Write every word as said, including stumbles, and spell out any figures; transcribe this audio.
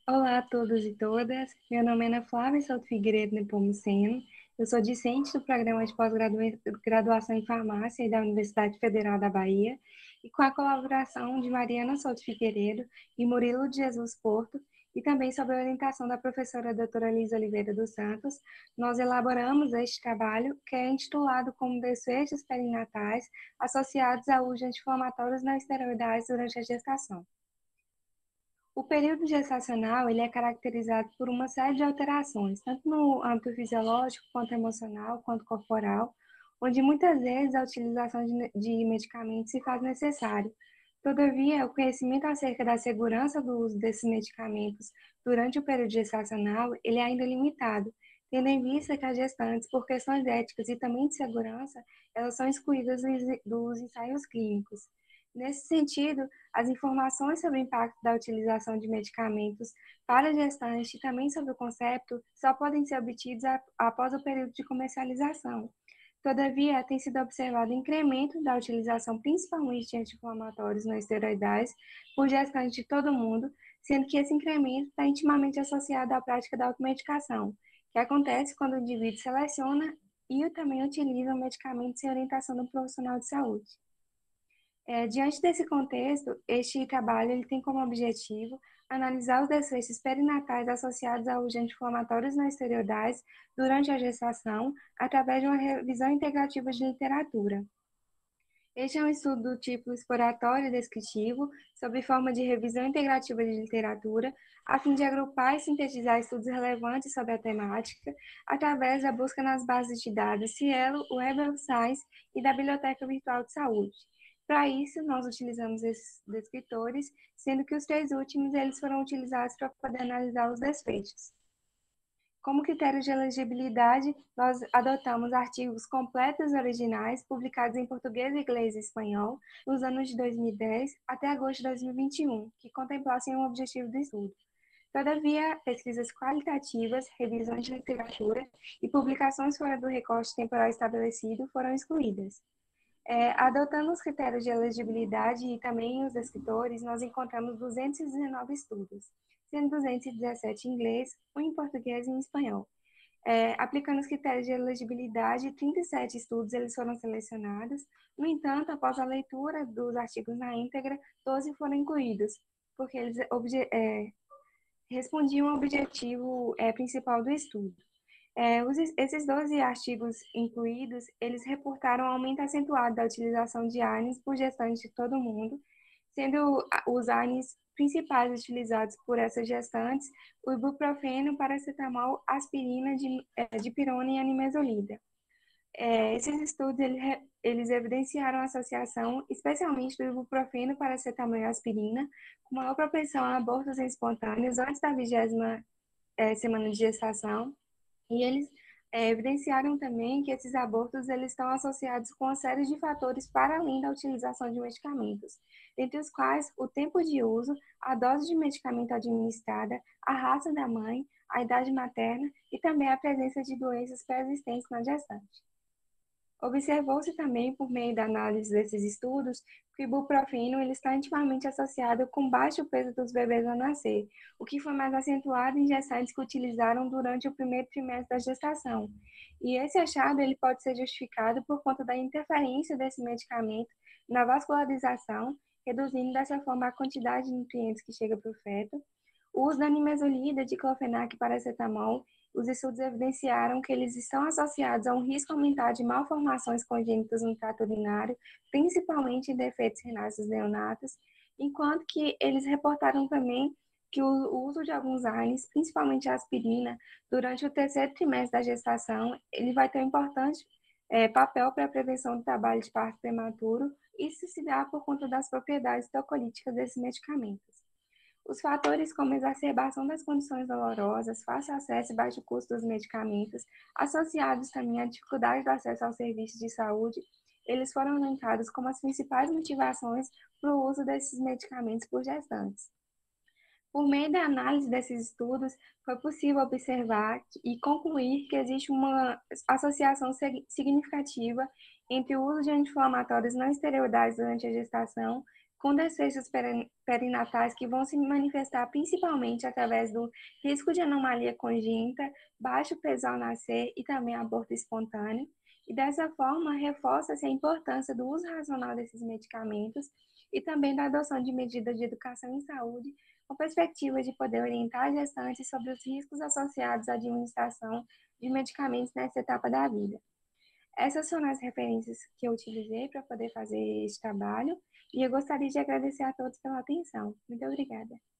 Olá a todos e todas, meu nome é Ana Flávia Souto Figueiredo Nepomuceno, eu sou discente do programa de pós-graduação em farmácia da Universidade Federal da Bahia e com a colaboração de Mariana Souto Figueiredo e Murilo de Jesus Porto e também sob a orientação da professora doutora Liza Oliveira dos Santos, nós elaboramos este trabalho que é intitulado como Desfechos perinatais associados a uso de anti-inflamatórios não esteroidais durante a gestação. O período gestacional ele é caracterizado por uma série de alterações, tanto no âmbito fisiológico, quanto emocional, quanto corporal, onde muitas vezes a utilização de, de medicamentos se faz necessário. Todavia, o conhecimento acerca da segurança do uso desses medicamentos durante o período gestacional ele é ainda limitado, tendo em vista que as gestantes, por questões éticas e também de segurança, elas são excluídas dos ensaios clínicos. Nesse sentido, as informações sobre o impacto da utilização de medicamentos para gestantes e também sobre o concepto só podem ser obtidos após o período de comercialização. Todavia, tem sido observado incremento da utilização principalmente de anti-inflamatórios não esteroidais por gestantes de todo o mundo, sendo que esse incremento está intimamente associado à prática da automedicação, que acontece quando o indivíduo seleciona e também utiliza um medicamento sem orientação do profissional de saúde. É, diante desse contexto, este trabalho ele tem como objetivo analisar os desfechos perinatais associados a agentes inflamatórios não esteroidais durante a gestação, através de uma revisão integrativa de literatura. Este é um estudo do tipo exploratório e descritivo, sob forma de revisão integrativa de literatura, a fim de agrupar e sintetizar estudos relevantes sobre a temática, através da busca nas bases de dados Cielo, Web of Science e da Biblioteca Virtual de Saúde. Para isso, nós utilizamos esses descritores, sendo que os três últimos eles foram utilizados para poder analisar os desfechos. Como critério de elegibilidade, nós adotamos artigos completos originais, publicados em português, inglês e espanhol, nos anos de dois mil e dez até agosto de dois mil e vinte e um, que contemplassem o objetivo do estudo. Todavia, pesquisas qualitativas, revisões de literatura e publicações fora do recorte temporal estabelecido foram excluídas. É, adotando os critérios de elegibilidade e também os escritores, nós encontramos duzentos e dezenove estudos, sendo duzentos e dezessete em inglês, um em português e em espanhol. É, aplicando os critérios de elegibilidade, trinta e sete estudos eles foram selecionados. No entanto, após a leitura dos artigos na íntegra, doze foram incluídos, porque eles é, respondiam ao objetivo é, principal do estudo. É, os, esses doze artigos incluídos, eles reportaram um aumento acentuado da utilização de ARNIs por gestantes de todo o mundo, sendo os ARNIs principais utilizados por essas gestantes o ibuprofeno, paracetamol, aspirina, dipirona e animesolida. É, esses estudos eles, eles evidenciaram a associação, especialmente do ibuprofeno, paracetamol e aspirina, com maior propensão a abortos espontâneos antes da vigésima é, semana de gestação. E eles é, evidenciaram também que esses abortos eles estão associados com uma série de fatores para além da utilização de medicamentos, entre os quais o tempo de uso, a dose de medicamento administrada, a raça da mãe, a idade materna e também a presença de doenças pré-existentes na gestante. Observou-se também, por meio da análise desses estudos, que o ibuprofeno ele está intimamente associado com baixo peso dos bebês ao nascer, o que foi mais acentuado em gestantes que utilizaram durante o primeiro trimestre da gestação. E esse achado ele pode ser justificado por conta da interferência desse medicamento na vascularização, reduzindo dessa forma a quantidade de nutrientes que chega para o feto. O uso da nimesulida, diclofenac e paracetamol, os estudos evidenciaram que eles estão associados a um risco aumentado de malformações congênitas no trato urinário, principalmente em defeitos renais dos neonatos, enquanto que eles reportaram também que o uso de alguns ARNIs, principalmente a aspirina, durante o terceiro trimestre da gestação, ele vai ter um importante é, papel para a prevenção do trabalho de parto prematuro. Isso se dá por conta das propriedades tocolíticas desses medicamentos. Os fatores como exacerbação das condições dolorosas, fácil acesso e baixo custo dos medicamentos, associados também à dificuldade do acesso aos serviços de saúde, eles foram elencados como as principais motivações para o uso desses medicamentos por gestantes. Por meio da análise desses estudos, foi possível observar e concluir que existe uma associação significativa entre o uso de anti-inflamatórios não esteroidais durante a gestação, com desfechos peri- perinatais que vão se manifestar principalmente através do risco de anomalia congênita, baixo peso ao nascer e também aborto espontâneo. E dessa forma, reforça-se a importância do uso racional desses medicamentos e também da adoção de medidas de educação em saúde, com perspectiva de poder orientar gestantes sobre os riscos associados à administração de medicamentos nessa etapa da vida. Essas foram as referências que eu utilizei para poder fazer este trabalho e eu gostaria de agradecer a todos pela atenção. Muito obrigada.